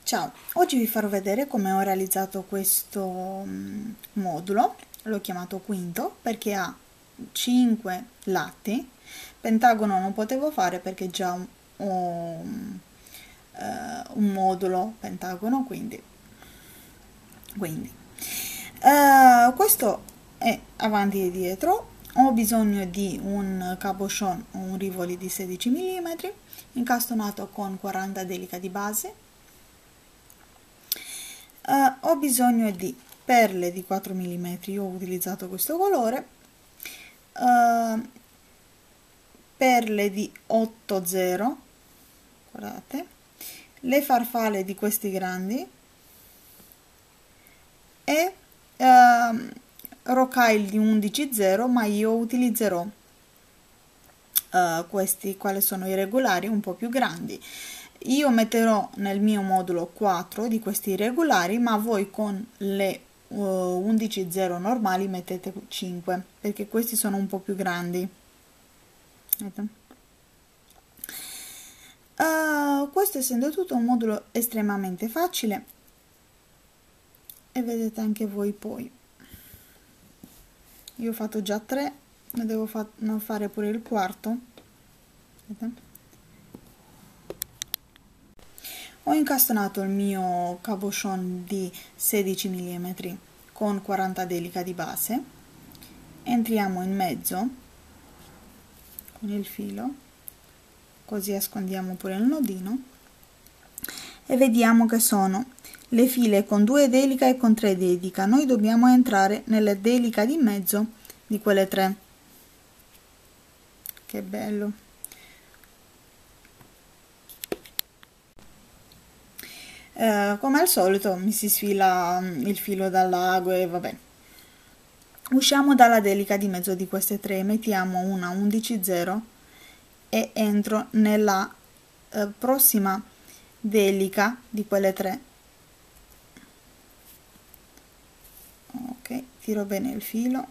Ciao, oggi vi farò vedere come ho realizzato questo modulo. L'ho chiamato quinto perché ha 5 lati. Pentagono non potevo fare perché già ho un modulo pentagono, questo è avanti e dietro. Ho bisogno di un cabochon o un rivoli di 16 mm incastonato con 40 delica di base. Ho bisogno di perle di 4 mm, io ho utilizzato questo colore, perle di 8,0, guardate, le farfalle di questi grandi e rocaille di 11,0, ma io utilizzerò questi, quali sono i regolari, un po' più grandi. Io metterò nel mio modulo 4 di questi regolari, ma voi con le 11,0 normali mettete 5 perché questi sono un po' più grandi. Questo essendo tutto un modulo estremamente facile, e vedete anche voi poi. Io ho fatto già 3, ne devo fare pure il quarto. Vedete? Ho incastonato il mio cabochon di 16 mm con 40 delica di base, entriamo in mezzo con il filo, così nascondiamo pure il nodino e vediamo che sono le file con 2 delica e con 3 delica. Noi dobbiamo entrare nella delica di mezzo di quelle 3. Che bello! Come al solito mi si sfila il filo dal lago e vabbè. Usciamo dalla delica di mezzo di queste 3, mettiamo una 11,0 e entro nella prossima delica di quelle 3. Ok, tiro bene il filo.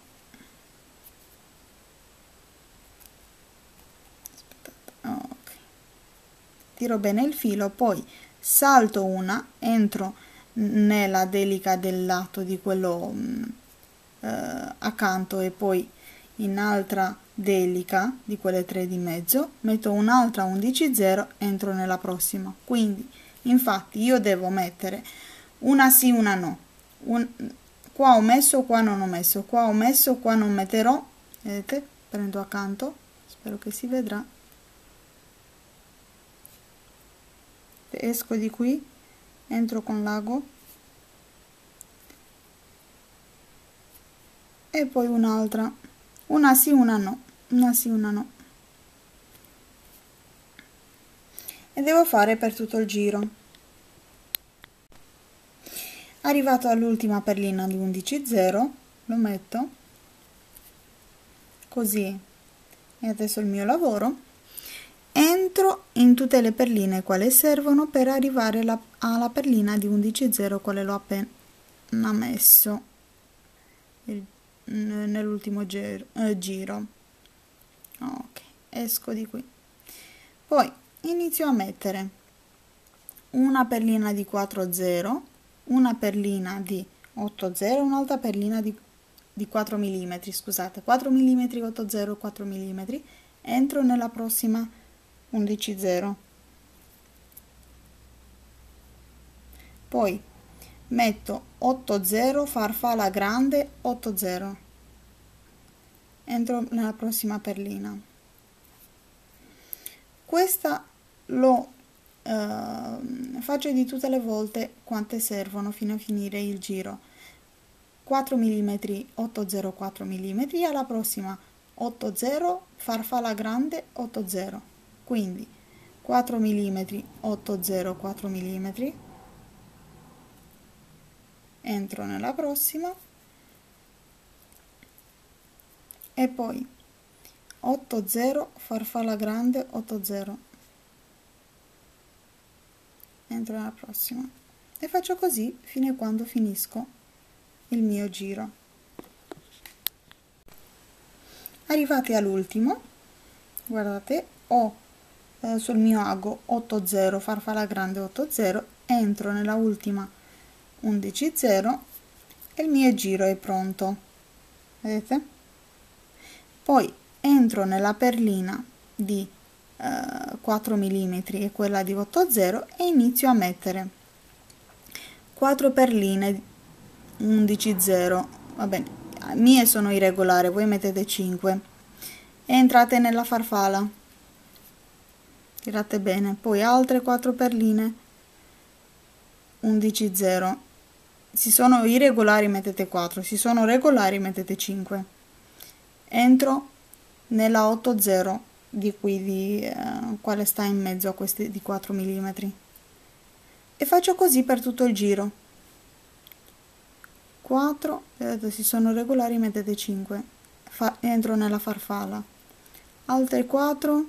Aspettate, ok. Tiro bene il filo, poi salto una, entro nella delica del lato di quello accanto e poi in altra delica di quelle 3 di mezzo, metto un'altra 11,0, entro nella prossima. Quindi infatti io devo mettere una sì, una no. Qua ho messo, qua non ho messo, qua ho messo, qua non metterò. Vedete? Prendo accanto, spero che si vedrà. Esco di qui, entro con l'ago e poi un'altra, una sì, una no, una sì, una no, e devo fare per tutto il giro. Arrivato all'ultima perlina di 11,0 lo metto così, e adesso il mio lavoro. Entro in tutte le perline quale servono per arrivare alla perlina di 11,0 quale l'ho appena messo nell'ultimo giro. Ok, esco di qui, poi inizio a mettere una perlina di 4,0, una perlina di 8,0, un'altra perlina di 4 mm, scusate, 4 mm, 8,0, 4 mm, entro nella prossima 11,0, poi metto 8,0, farfalla grande 8,0, entro nella prossima perlina. Questa lo faccio di tutte le volte quante servono fino a finire il giro. 4 mm, 8,0, 4 mm, alla prossima 8,0, farfalla grande 8,0, quindi 4 mm, 8,0, 4 mm, entro nella prossima e poi 8,0, farfalla grande 8,0, entro nella prossima e faccio così fino a quando finisco il mio giro. Arrivati all'ultimo, guardate, ho sul mio ago 8,0, farfalla grande 8,0 entro nella ultima 11,0 e il mio giro è pronto, vedete? Poi entro nella perlina di 4 mm e quella di 8,0 e inizio a mettere 4 perline 11,0, va bene, mie sono irregolari, voi mettete 5 e entrate nella farfalla, tirate bene, poi altre 4 perline 11,0, se sono irregolari mettete 4, se sono regolari mettete 5, entro nella 8,0 di qui, quale sta in mezzo a questi di 4 mm e faccio così per tutto il giro. 4, vedete, se sono regolari mettete 5, entro nella farfalla, altre 4,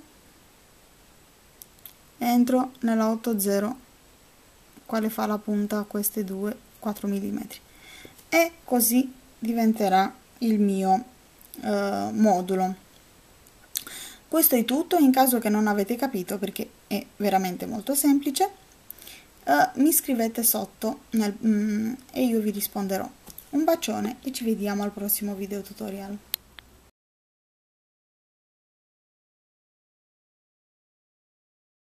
entro nella 8,0 quale fa la punta a queste due 4 mm e così diventerà il mio modulo. Questo è tutto. In caso che non avete capito, perché è veramente molto semplice, mi scrivete sotto e io vi risponderò. Un bacione e ci vediamo al prossimo video tutorial.